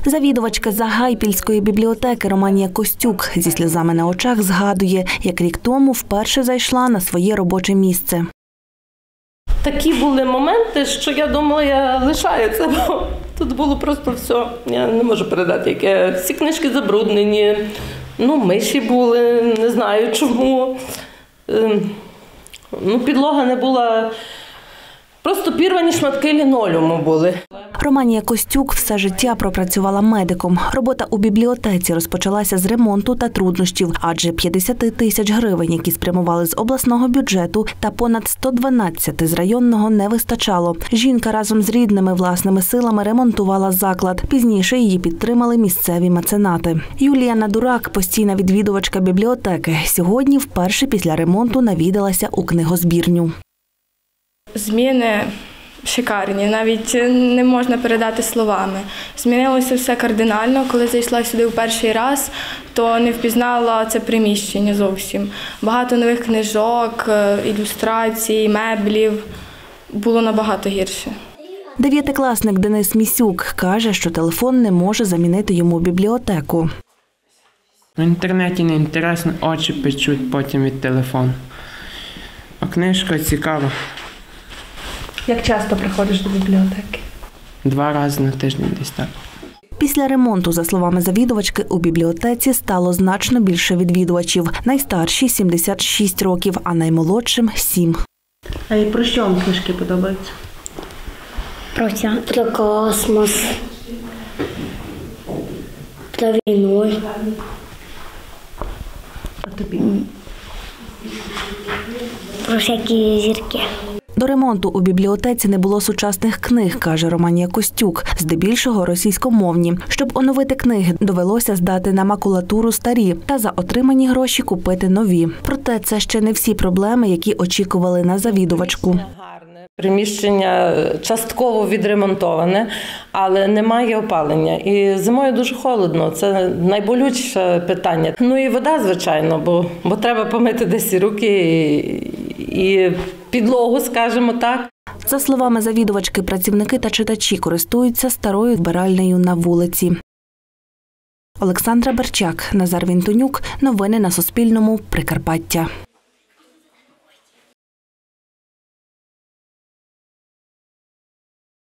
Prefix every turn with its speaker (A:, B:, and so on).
A: Завідувачка Загайпільської бібліотеки Романія Костюк зі сльозами на очах згадує, як рік тому вперше зайшла на своє робоче місце.
B: Такі були моменти, що я думала, я лишаюся, бо тут було просто все. Я не можу передати, яке. Всі книжки забруднені, миші були, не знаю чому. Підлога не була, просто пірвані шматки лінолеуму були.
A: Романія Костюк все життя пропрацювала медиком. Робота у бібліотеці розпочалася з ремонту та труднощів, адже 50 тисяч гривень, які спрямували з обласного бюджету, та понад 112 з районного не вистачало. Жінка разом з рідними власними силами ремонтувала заклад. Пізніше її підтримали місцеві меценати. Юлія Надурак, постійна відвідувачка бібліотеки, сьогодні вперше після ремонту навідалася у книгозбірню.
C: Зміни шикарні, навіть не можна передати словами. Змінилося все кардинально. Коли зайшла сюди в перший раз, то не впізнала це приміщення зовсім. Багато нових книжок, ілюстрацій, меблів. Було набагато гірше.
A: Дев'ятикласник Денис Місюк каже, що телефон не може замінити йому бібліотеку.
D: В інтернеті не інтересно, очі печуть потім від телефону. А книжка цікава.
E: Як часто приходиш до бібліотеки?
D: 2 рази на тиждень десь так.
A: Після ремонту, за словами завідувачки, у бібліотеці стало значно більше відвідувачів. Найстарші – 76 років, а наймолодшим – 7.
E: А і про що вам книжки подобаються?
F: Про космос, про війну.
E: А тобі?
F: Про всякі зірки.
A: До ремонту у бібліотеці не було сучасних книг, каже Романія Костюк, здебільшого російськомовні. Щоб оновити книги, довелося здати на макулатуру старі та за отримані гроші купити нові. Проте це ще не всі проблеми, які очікували на завідувачку.
B: Приміщення частково відремонтоване, але немає опалення. І зимою дуже холодно, це найболючіше питання. І вода, звичайно, бо треба помити десь руки і підлогу, скажімо так.
A: За словами завідувачки, працівники та читачі користуються старою збиральнею на вулиці. Олександра Берчак, Назар Вінтонюк. Новини на Суспільному. Прикарпаття.